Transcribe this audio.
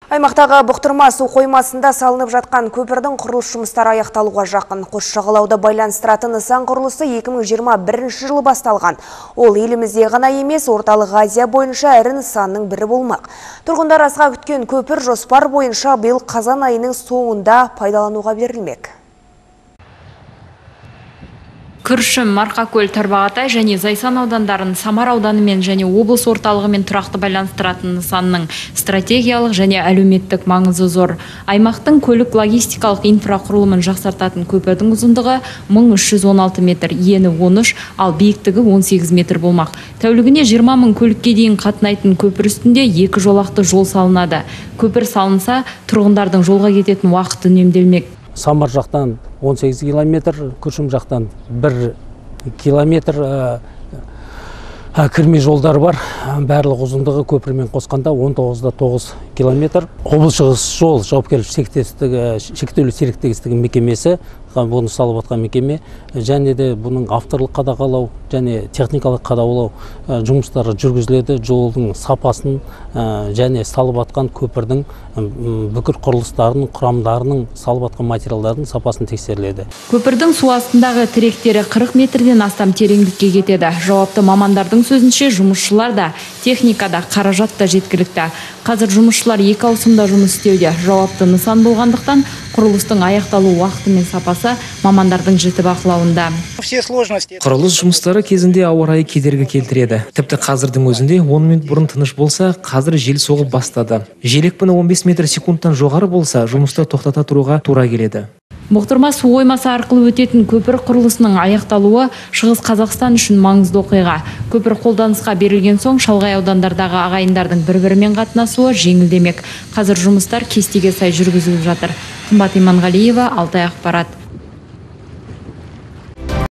Аймақтағы Бұқтырма су қоймасында салынып жатқан көпірдің құрылыс жұмыстары аяқталуға жақын. Қос жағалауды байланыстыратын нысан құрылысы 2021 жылы басталған. Ол елімізде ғана емес, орталық Азия бойынша ірі нысанның бірі болмақ. Тұрғындар асыға күткен көпір жоспар бойынша биыл қазан айының соңында пайдалануға берілмек. Күршім, Марқакөл, Тарбағатай және Зайсан аудандарын Самар ауданымен және облыс орталығымен тұрақты байланыстыратын нысанның стратегиялық және әлеуметтік маңызы зор. Аймақтың көлік-логистикалық инфрақұрылымын жақсартатын көпірдің ұзындығы 1316 метр, ені 13, ал биіктігі 18 метр болмақ. Тәулігіне 20 мың көлікке дейін қатынайтын көпір үстінде 2 жолақты жол салынады. Көпір салынса, тұрғындардың жолға кететін уақыты үнемделмек. Самар жақтан 18 километр, Күршім жақтан 1 километр кірме жолдар бар. Барлық ұзындығы көпірмен қосқанда 19,9 километр. Облыс жол жауапкершілігі шектеулі серіктестігі мекемесі, бұны салып атқан мекеме, және де бұның авторлық қадағалау және техникалық қадағалау жұмыстары жүргізіледі. Жолдың сапасын және салып атқан көпірдің бүкіл құрылыстарының, құрамдарының, салып атқан материалдардың сапасын тексеріледі. Көпірдің су астындағы тіректері 40 метрден астам тереңдікке кетеді. Жауапты мамандардың сөзінше, жұмысшылар да, техника да, қаражат та жеткілікті. Қазір жұмысшылар 2 ауысымда жұмыс істеуде. Жауапты нысан болғандықтан құрылыстың аяқталу уақыты мен сапасы мамандардың жіті бақылауында. Құрылыс жұмыстары кезінде ауа райы кедергі келтіреді. Тіпті қазірдің өзінде 10 минут бұрын тыныш болса, қазір жел соғып бастады. Жел екпіні 15 метр секундтан жоғары болса, жұмысты тоқтата тұруға тура келеді. Бұқтырма су қоймасы арқылы өтетін көпір құрылысының аяқталуы Шығыс Қазақстан үшін маңызды оқиға. Көпір қолданысқа берілген соң шалғай аудандардағы ағайындардың бір-бірімен қатынасуы жеңілдемек. Қазір жұмыстар кестеге сай жүргізіліп жатыр. Қымбат Иманғалиева, Алтай ақпарат.